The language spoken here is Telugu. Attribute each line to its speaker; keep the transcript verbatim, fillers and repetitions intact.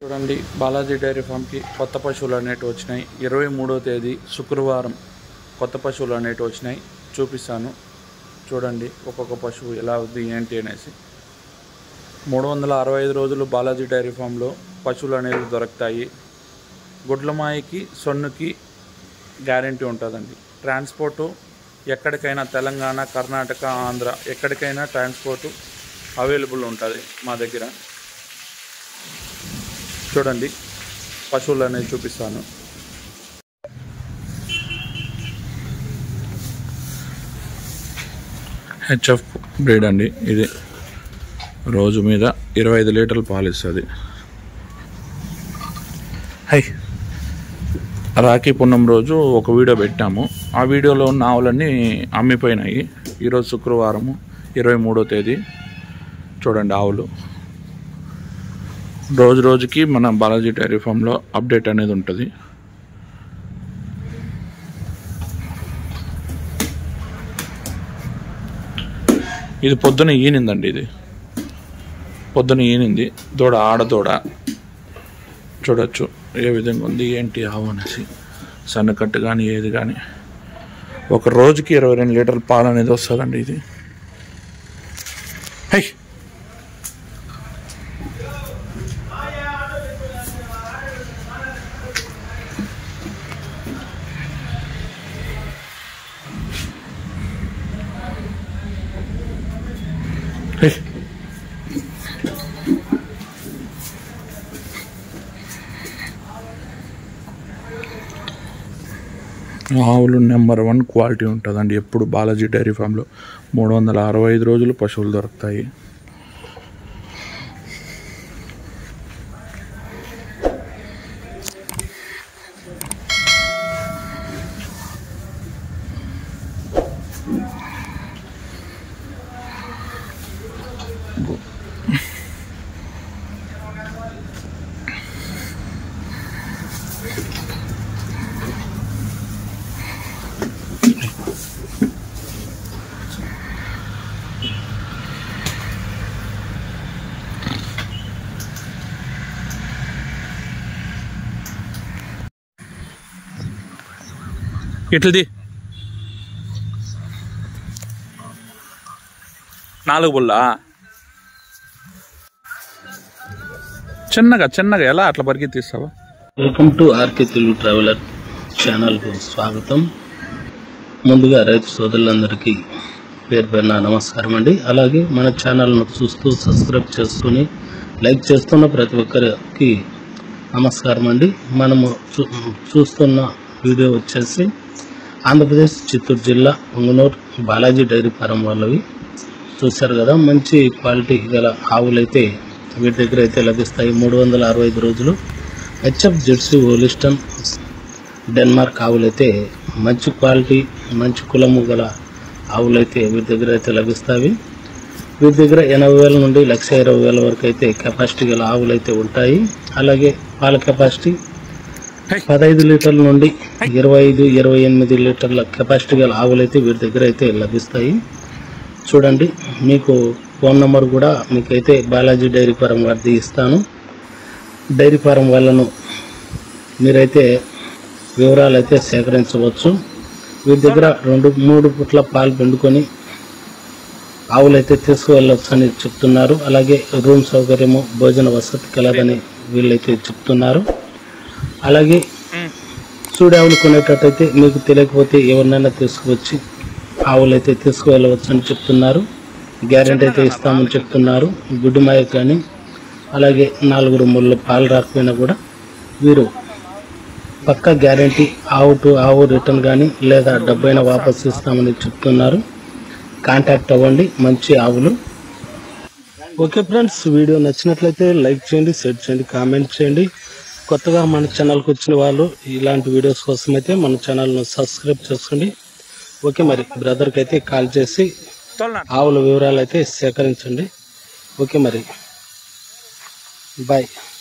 Speaker 1: చూడండి, బాలాజీ డైరీ ఫామ్కి కొత్త పశువులు అనేటివి వచ్చినాయి. ఇరవై మూడో తేదీ శుక్రవారం కొత్త పశువులు అనేటివి వచ్చినాయి. చూపిస్తాను చూడండి ఒక్కొక్క పశువు ఎలా ఉంది ఏంటి అనేసి. మూడు వందల అరవై ఐదు రోజులు బాలాజీ డైరీ ఫామ్లో పశువులు అనేవి దొరుకుతాయి. గుడ్లమాయికి సొన్నుకి గ్యారంటీ ఉంటుందండి. ట్రాన్స్పోర్టు ఎక్కడికైనా తెలంగాణ, కర్ణాటక, ఆంధ్ర ఎక్కడికైనా ట్రాన్స్పోర్టు అవైలబుల్ ఉంటుంది మా దగ్గర. చూడండి పశువులు అనేది చూపిస్తాను. హెచ్ఎఫ్ బ్రీడ్ అండి. ఇది రోజు మీద ఇరవై ఐదు లీటర్లు పాలు ఇస్తుంది. హై రాఖీ పున్నం రోజు ఒక వీడియో పెట్టాము. ఆ వీడియోలో ఉన్న ఆవులన్నీ అమ్మిపోయినాయి. ఈరోజు శుక్రవారము ఇరవై మూడో తేదీ. చూడండి ఆవులు రోజు రోజుకి మన బాలాజీ డైరీ ఫామ్లో అప్డేట్ అనేది ఉంటుంది. ఇది పొద్దున ఈనిందండి. ఇది పొద్దున ఈనింది. దూడ ఆడదూడ చూడొచ్చు ఏ విధంగా ఉంది ఏంటి ఆవు అనేసి. సన్నకట్టు కానీ ఏది కానీ ఒక రోజుకి ఇరవై రెండు లీటర్ల పాలు అనేది వస్తుందండి. ఇది హై ఆవులు నెంబర్ వన్ క్వాలిటీ ఉంటుందండి. ఎప్పుడు బాలాజీ డైరీ ఫామ్లో మూడు వందల అరవై ఐదు రోజులు పశువులు దొరుకుతాయి. ఇట్లది నాలుగు బుల్లా చిన్నగా చిన్నగా ఎలా అట్లా పరిగె తీస్తావా?
Speaker 2: Welcome to RK Telugu traveller ఛానల్కు స్వాగతం. ముందుగా రైతు సోదరులందరికీ పేరు పేరున నమస్కారం అండి. అలాగే మన ఛానల్ను చూస్తూ సబ్స్క్రైబ్ చేసుకుని లైక్ చేస్తున్న ప్రతి ఒక్కరికి నమస్కారం అండి. మనము చూస్తున్న వీడియో వచ్చేసి ఆంధ్రప్రదేశ్ చిత్తూరు జిల్లా ఉంగనూరు బాలాజీ డైరీ ఫారం వాళ్ళవి. చూశారు కదా, మంచి క్వాలిటీ గల ఆవులైతే వీటి దగ్గర అయితే లభిస్తాయి. మూడు వందల అరవై ఐదు రోజులు హెచ్ఎఫ్ జెర్సీ హోలిస్టన్ డెన్మార్క్ ఆవులైతే మంచి క్వాలిటీ మంచి కులము గల ఆవులైతే వీటి దగ్గర అయితే లభిస్తాయి. వీటి దగ్గర ఎనభై వేల నుండి లక్ష ఇరవై వేల వరకు అయితే కెపాసిటీ గల ఆవులు అయితే ఉంటాయి. అలాగే పాల కెపాసిటీ పదహైదు లీటర్ల నుండి ఇరవై ఐదు ఇరవై ఎనిమిది లీటర్ల కెపాసిటీ గల ఆవులైతే వీటి దగ్గర అయితే లభిస్తాయి. చూడండి, మీకు ఫోన్ నెంబర్ కూడా మీకైతే బాలాజీ డైరీ ఫారం వారిది ఇస్తాను. డైరీ ఫారం వాళ్ళను మీరైతే వివరాలు అయితే సేకరించవచ్చు. వీటి దగ్గర రెండు మూడు పుట్ల పాలు పిండుకొని ఆవులైతే తీసుకువెళ్ళవచ్చు అని చెప్తున్నారు. అలాగే రూమ్ సౌకర్యము భోజన వసతి కలదని వీళ్ళైతే చెప్తున్నారు. అలాగే చూడే ఆవులు కొనేటట్టయితే మీకు తెలియకపోతే ఎవరినైనా తీసుకువచ్చి ఆవులైతే తీసుకువెళ్ళవచ్చు అని చెప్తున్నారు. గ్యారెంటీ అయితే ఇస్తామని చెప్తున్నారు. గుడ్డు మాయ కానీ అలాగే నాలుగు ముళ్ళు పాలు రాకపోయినా కూడా వీరు పక్కా గ్యారెంటీ ఆవు టు ఆవు రిటర్న్ కానీ లేదా డబ్బైనా వాపసు ఇస్తామని చెప్తున్నారు. కాంటాక్ట్ అవ్వండి. మంచి ఆవులు. ఓకే ఫ్రెండ్స్, వీడియో నచ్చినట్లయితే లైక్ చేయండి, షేర్ చేయండి, కామెంట్ చేయండి. కొత్తగా మన ఛానల్కి వచ్చిన వాళ్ళు ఇలాంటి వీడియోస్ కోసం అయితే మన ఛానల్ను సబ్స్క్రైబ్ చేసుకోండి. ఓకే, మరి బ్రదర్కి అయితే కాల్ చేసి ఆవుల వివరాలు అయితే సేకరించండి. ఓకే, మరి బాయ్.